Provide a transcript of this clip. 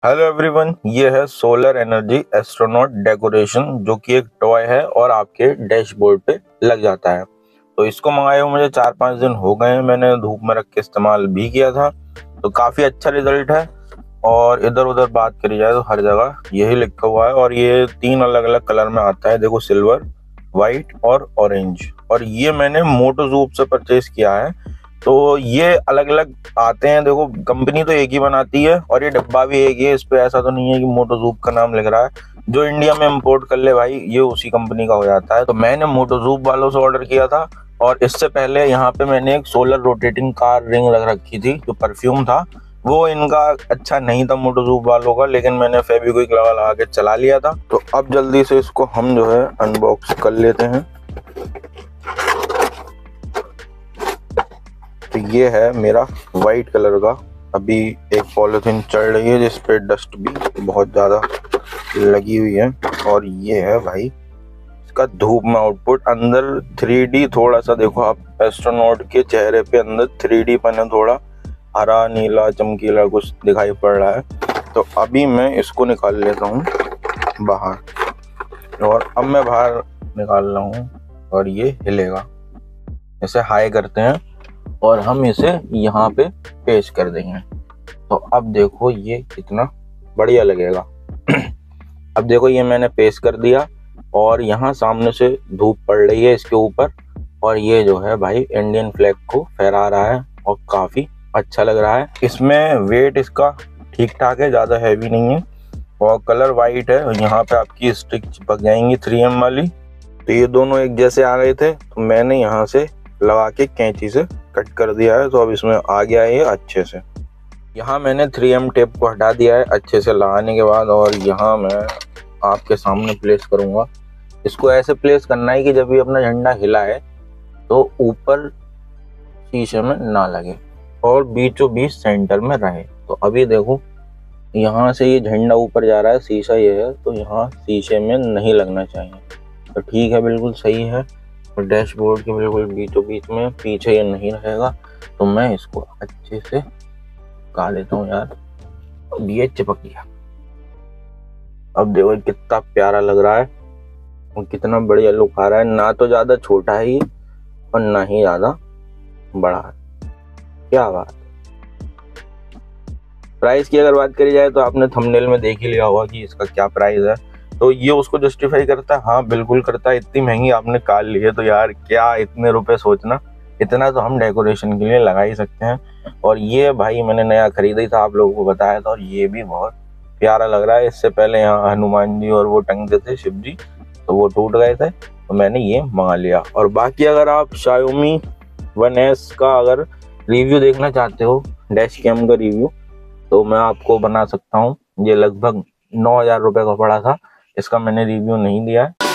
Hello everyone, ये है solar energy astronaut decoration जो कि एक टॉय है और आपके डैशबोर्ड पे लग जाता है। तो इसको मंगाए हुए मुझे 4-5 दिन हो गए हैं। मैंने धूप में रख के इस्तेमाल भी किया था, तो काफ़ी अच्छा रिजल्ट है। और इधर उधर बात करी जाए तो हर जगह यही लिखा हुआ है और ये 3 अलग अलग कलर में आता है। देखो, सिल्वर, वाइट और ऑरेंज। और ये मैंने मोटोजूब से परचेज किया है। तो ये अलग अलग आते हैं। देखो, कंपनी तो एक ही बनाती है और ये डब्बा भी एक ही है। इस पे ऐसा तो नहीं है कि मोटोजूब का नाम लिख रहा है। जो इंडिया में इंपोर्ट कर ले भाई, ये उसी कंपनी का हो जाता है। तो मैंने मोटोजूब वालों से ऑर्डर किया था। और इससे पहले यहाँ पे मैंने एक सोलर रोटेटिंग कार रिंग लग रखी थी, जो परफ्यूम था। वो इनका अच्छा नहीं था मोटोजूब वालों का, लेकिन मैंने फेविक्विक लगा के चला लिया था। तो अब जल्दी से इसको हम जो है अनबॉक्स कर लेते हैं। तो ये है मेरा वाइट कलर का। अभी एक पॉलिथीन चढ़ रही है जिस पे डस्ट भी बहुत ज़्यादा लगी हुई है। और ये है भाई इसका धूप में आउटपुट। अंदर 3D थोड़ा सा देखो आप, एस्ट्रोनॉट के चेहरे पे अंदर 3D पन है, थोड़ा हरा नीला चमकीला कुछ दिखाई पड़ रहा है। तो अभी मैं इसको निकाल लेता हूँ बाहर। और अब मैं बाहर निकाल रहा हूँ और ये हिलेगा। इसे हाई करते हैं और हम इसे यहाँ पे पेश कर देंगे। तो अब देखो ये कितना बढ़िया लगेगा। अब देखो, ये मैंने पेश कर दिया और यहाँ सामने से धूप पड़ रही है इसके ऊपर। और ये जो है भाई इंडियन फ्लैग को फहरा रहा है और काफ़ी अच्छा लग रहा है। इसमें वेट इसका ठीक ठाक है, ज़्यादा हैवी नहीं है। और कलर वाइट है और यहाँ पे आपकी स्टिक चिपक जाएंगी 3M वाली। तो ये दोनों एक जैसे आ गए थे, तो मैंने यहाँ से लगा के कैंची से कट कर दिया है। तो अब इसमें आ गया है ये अच्छे से। यहाँ मैंने 3M टेप को हटा दिया है अच्छे से लगाने के बाद। और यहाँ मैं आपके सामने प्लेस करूँगा। इसको ऐसे प्लेस करना है कि जब भी अपना झंडा हिला है तो ऊपर शीशे में ना लगे और बीचों बीच सेंटर में रहे। तो अभी देखो, यहाँ से ये झंडा ऊपर जा रहा है, शीशा ये है, तो यहाँ शीशे में नहीं लगना चाहिए। तो ठीक है, बिल्कुल सही है। और डैशबोर्ड के बिल्कुल बीचों बीच में पीछे ये नहीं रहेगा। तो मैं इसको अच्छे से काट लेता हूँ यार। अब ये चिपक गया। अब देखो कितना प्यारा लग रहा है और कितना बढ़िया लुक आ रहा है। ना तो ज्यादा छोटा है ये और ना ही ज्यादा बड़ा है। क्या बात। प्राइस की अगर बात करी जाए तो आपने थंबनेल में देख ही लिया होगा कि इसका क्या प्राइस है। तो ये उसको जस्टिफाई करता है? हाँ बिल्कुल करता है। इतनी महंगी आपने कार ली है तो यार क्या इतने रुपए सोचना, इतना तो हम डेकोरेशन के लिए लगा ही सकते हैं। और ये भाई मैंने नया खरीदा ही था, आप लोगों को बताया था। और ये भी बहुत प्यारा लग रहा है। इससे पहले यहाँ हनुमान जी और वो टंगते थे शिव जी, तो वो टूट गए थे, तो मैंने ये मंगा लिया। और बाकी अगर आप Xiaomi 1S का अगर रिव्यू देखना चाहते हो, डैश कैम का रिव्यू, तो मैं आपको बना सकता हूँ। ये लगभग 9,000 रुपये का पड़ा था। इसका मैंने रिव्यू नहीं दिया है।